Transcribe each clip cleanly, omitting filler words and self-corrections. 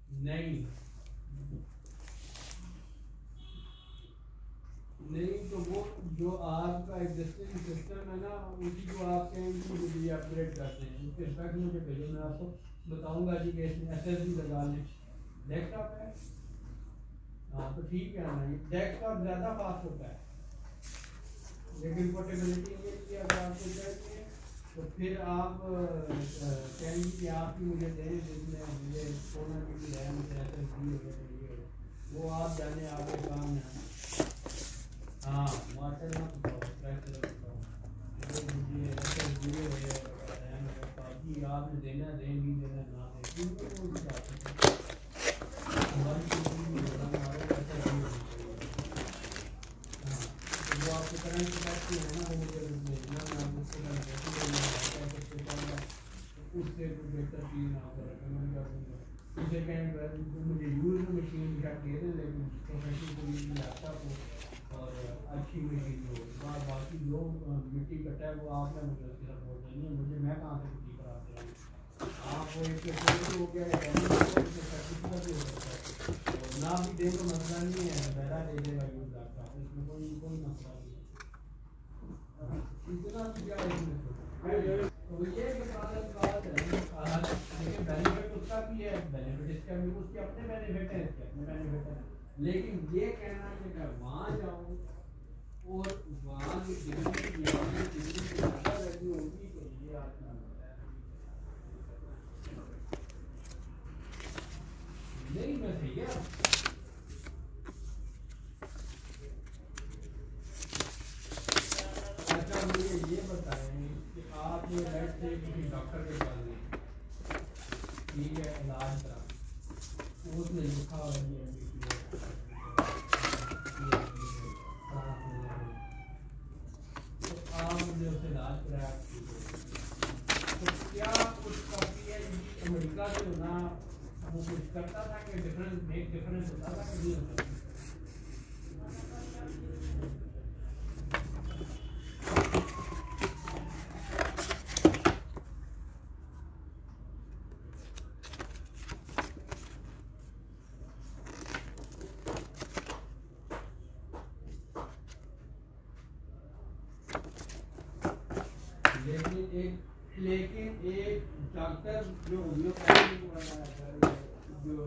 नहीं नहीं, तो वो जो आपका एग्जिस्टिंग सिस्टम है ना, उसी को आप कहेंगे मुझे अपग्रेड करते हैं, उसके स्पेक्ट मुझे भेजो, मैं आपको बताऊंगा जी कि इसमें SSD लगा लें। डेस्कटॉप है, हाँ तो ठीक है ना, डेस्कटॉप ज़्यादा फास्ट होता है, लेकिन पोर्टेबिलिटी के लिए अगर आपको चाहिए तो फिर आप कहेंगे कि आप ही मुझे दें जिसमें मुझे 16 GB रैम SSD वगैरह, वो आप जाने आगे काम है। हाँ मार्केट में बताओ, वो मुझे SSD है रैम है, बाकी आपने देना दें, नहीं देना ना दें, इनको तो उसी बात है। हमारी जो आपके करंट कैपेसिटी है ना, वो मुझे भेजना, मैं आपको उससे बेहतर चीज़ आपको रिकमेंड कर दूँगा। उसे कहें मुझे यूज मशीन का दे दें, लेकिन प्रोफेशनल लैपटॉप हो और अच्छी मशीन हो। बाकी जो मिट्टी कटा है वो आपने मुझे उसकी सपोर्ट देनी है, मुझे मैं कहाँ से मिट्टी कराते हैं। आप वो एक हो गया सर्टिफिकेट भी हो सकता है, और ना भी दे तो मसला नहीं है, ज़्यादा दे देगा यूज लैपटॉप, इसमें कोई मसला नहीं है। इतना भी क्या है, तो ये बात है, लेकिन बेनिफिट उसका भी है, बेनिफिट इसका भी, उसके अपने बेनिफिट है, इसके अपने बेनिफिट है। लेकिन ये कहना कि मैं वहाँ जाऊँ और वहाँ की डिग्री ज़्यादा वैल्यू होगी, तो ये आपका नहीं, मैं सही है। अच्छा मुझे ये बताएं कि आप लेट से किसी डॉक्टर के पास गए, ठीक है, इलाज करा, उसने लिखा हुआ है तो आप मुझे उससे इलाज कराया, तो क्या कुछ कॉपी है अमेरिका से होना वो कुछ करता था कि डिफरेंस होता था कि नहीं होता था? लेकिन एक डॉक्टर जो होम्योपैथी को बनाया जो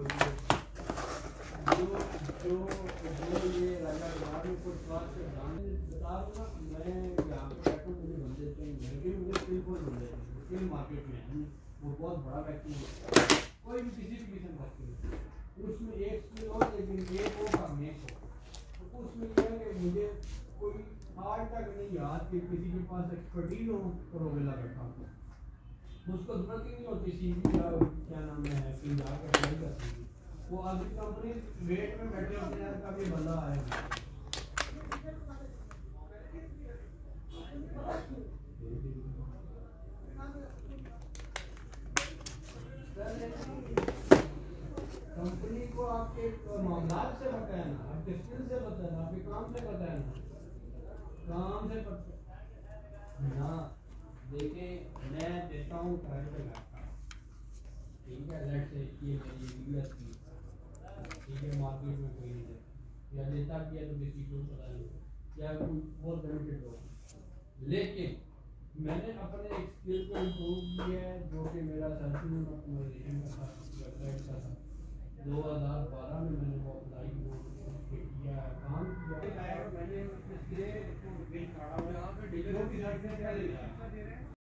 जो जो ये राजा में कुछ स्वास्थ्य बता दूँ ना, मैं यहाँ पे बैठूँ, मुझे बंदे चाहिए, लेकिन मुझे बिल्कुल बंदे स्किल मार्केट में है, वो बहुत बड़ा वैक्यूम है, कोई भी किसी भी किस्म का स्किल, उसमें एक स्किल हो लेकिन एक हो का मेक हो, तो उसमें क्या है कि मुझे कोई आज तक नहीं याद कि किसी के पास एक्सपर्टीज हो और वो वेला बैठा हो, उसको जरूरत ही नहीं होती सीवी या क्या नाम है फिर जाकर अप्लाई कर सकती, वो आज कंपनी वेट में बैठे होते हैं, कभी बंदा आएगा। कंपनी को आपके मामलात से बताना, आपके स्किल से बताना, आपके काम से बताना, काम से ना देखे, मैं देता हूँ प्राइवेट लैपटॉप, ठीक है, लेट से ये मेरी यूएस की, ठीक है, मार्केट में कोई नहीं देता, या देता भी है तो किसी को पता नहीं, या कोई बहुत बेनिफिट हो, लेकिन मैंने अपने एक स्किल को इम्प्रूव किया है, जो कि मेरा सर्चिंग ऑप्टिमाइजेशन का था, वेबसाइट का था, 2012 में मैंने वो अप्लाई किया, काम किया, मैंने